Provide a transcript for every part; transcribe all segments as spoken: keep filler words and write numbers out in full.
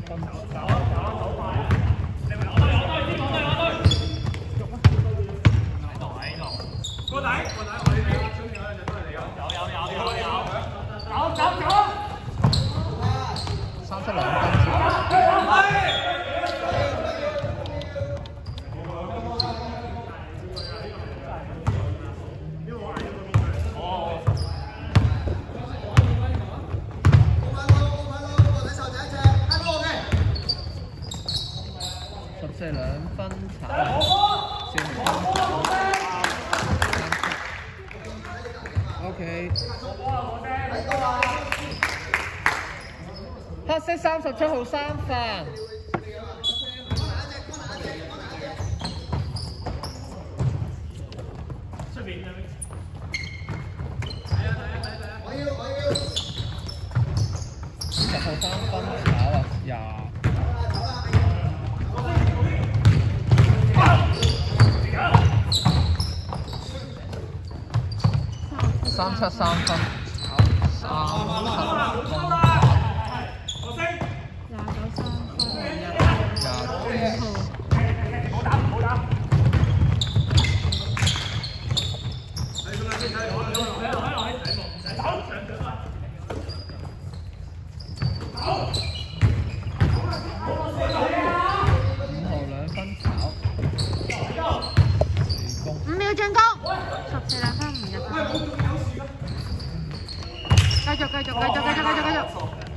分炒。 個底個底，我哋呢個中意嗰兩隻都係你㗎。有有有有有，走走走。 三七兩分。十四兩分炒，少零分炒。OK。黑色三十七號三飯。 出邊啊！ 我要我要。十號三分炒啊，廿。三七三分，炒三七分，廿九三分，廿九號，好打好打。五號兩分炒， 五秒進攻，十四兩分唔入球。繼續繼續繼續繼續繼續繼續。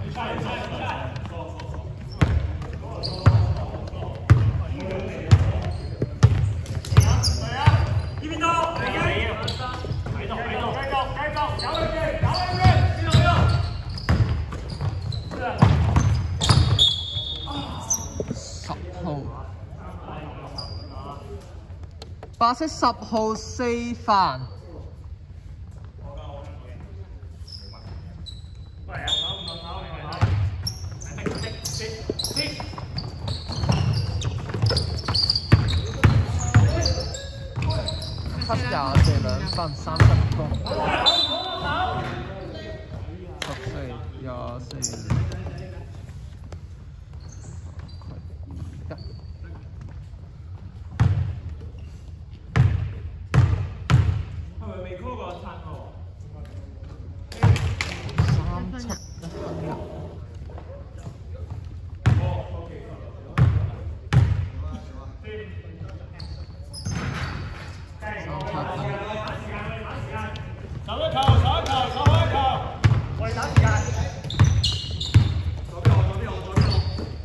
呢邊到，繼續繼續繼續繼續，有佢嘅有佢嘅，邊度邊度？ 十號，白色十號四飯。七廿四兩分，三十公，十四廿四，一， 係咪未 call 過七號？ 三七一分一。 手一球，手一球，手開一球，我哋打時間。左邊我，左邊我，左邊我。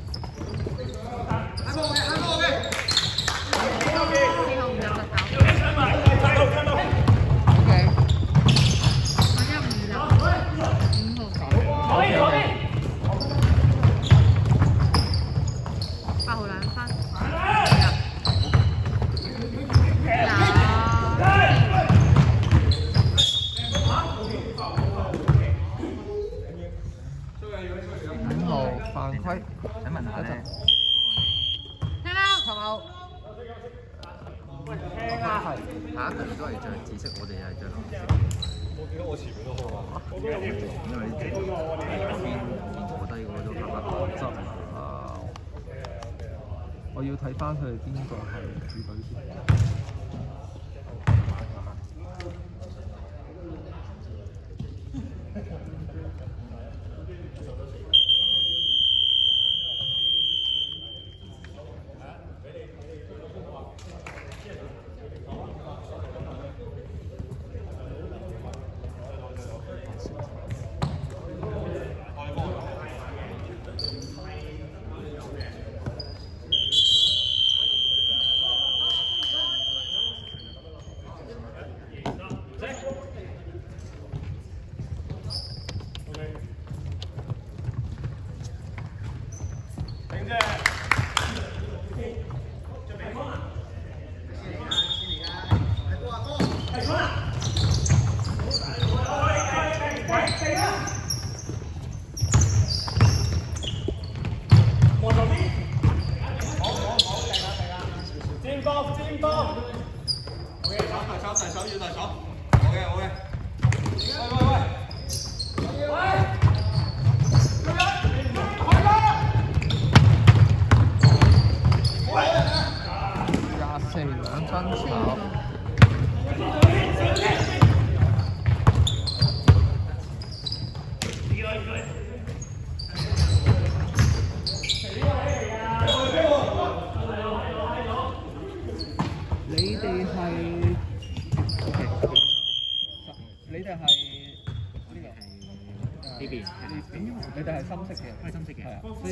喺我嘅，喺我嘅。呢邊。 呢個唔入得球。 要你上埋，睇到睇到。 OK。 我一唔入，五號。 可以可以。 八號兩分。 五號犯規， 想問下咧， 聽out， come out。 聽啊！ 下一局都係着紫色，我哋係着藍色。 我見到我前面都好啊。 因為呢邊坐低嗰個都黑黑執啊！我要睇翻佢哋邊個係主隊先。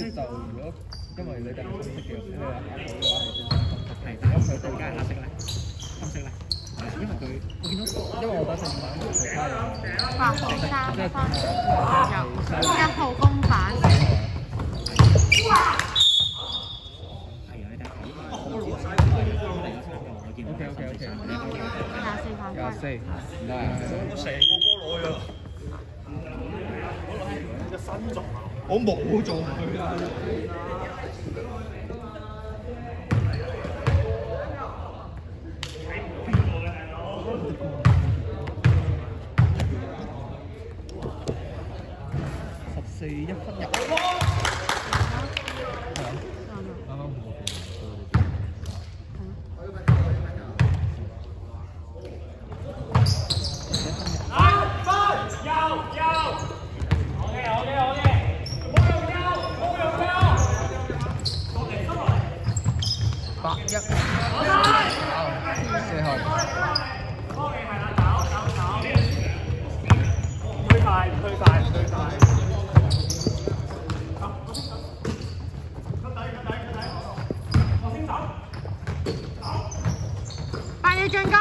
就如果因為你哋係深色嘅，你話下鋪嘅話係轉深色， 係，但係佢對家係黑色咧，深色咧，因為佢我見到， 因為我打正版同其他嘢。 八號三分，入一號公版。 係啊，你睇下，我攞晒啲嚟咗三個，我見到 OK OK OK。 廿四犯規。 廿四，唔得啊！ 我成個波攞去啦。隻新作啊！ 我冇做佢啊！十四一分入。啱啱冇。八一，四號。 推快，推快，推快。 八要進攻。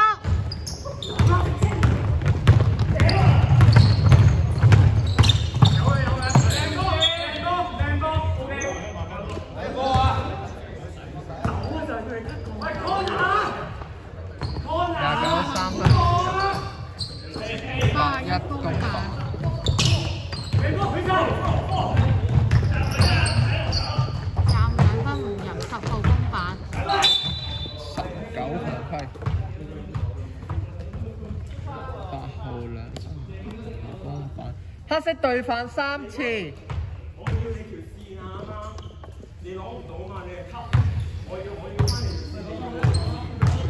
黑色對犯三次。 我要你條線啊啱啱，你攞唔到嘛？你係吸，我要我要翻你條線，你要。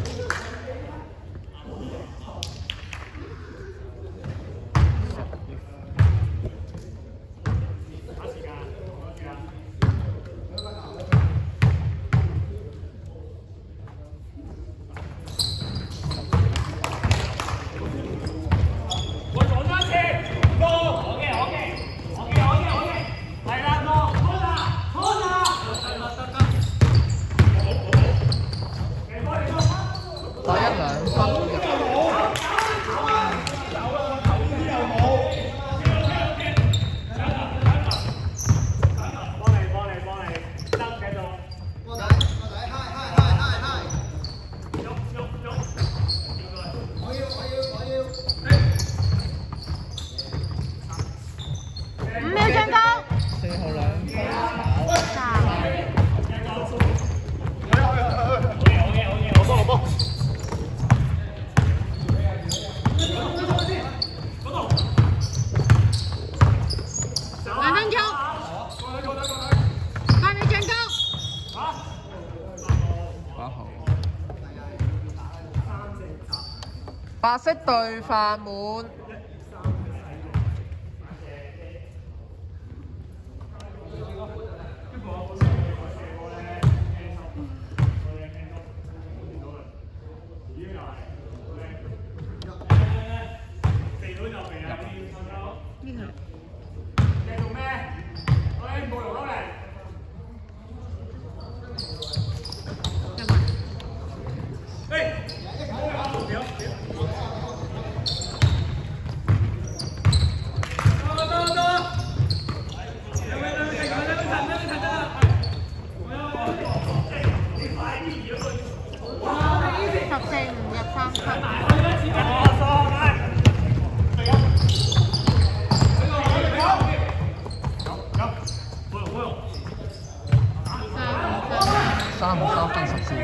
打時間，打時間。我撞咗一次。 打一兩分入。 幫你幫你幫你，得繼續。我仔我仔，嗨嗨嗨嗨嗨！喐喐喐！我要我要我要。 五秒進攻。 四號兩分炒。 三。 我幫我幫。 兩分鐘。八秒進攻。 八號。白色對飯滿。三五三分十四。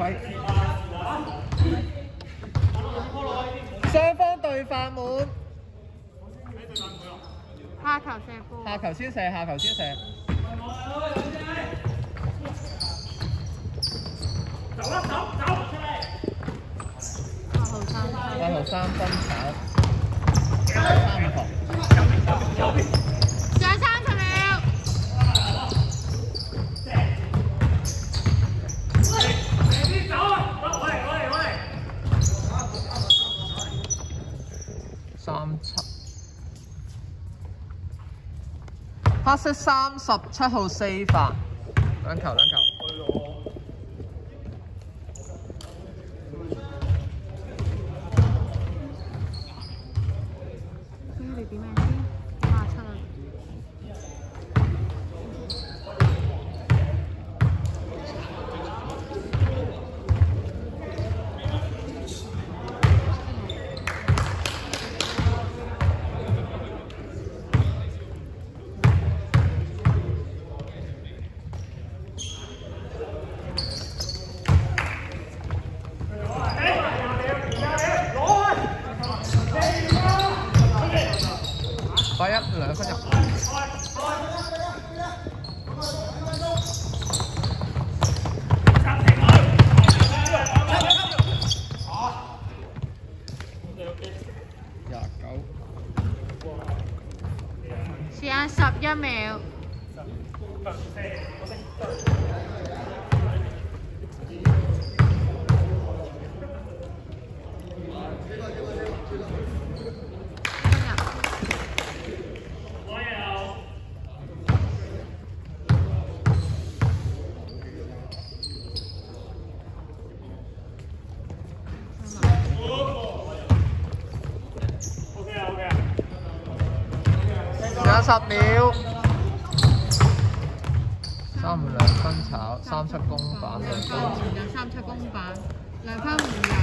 位。雙方對發滿。 下球射波。 下球先射，下球先射。 走啦，走走出嚟。 八號三分。 八號三分炒。三球。 仲有三十秒。 你走啊！喂喂喂！ 三七。黑色三十七號四發，兩球兩球。 咁你點樣先？八七啊！ 八一兩分入。廿九。 時間十一秒。 廿十秒，三五兩分炒，三七公板兩分。 有三七公板，兩分唔入。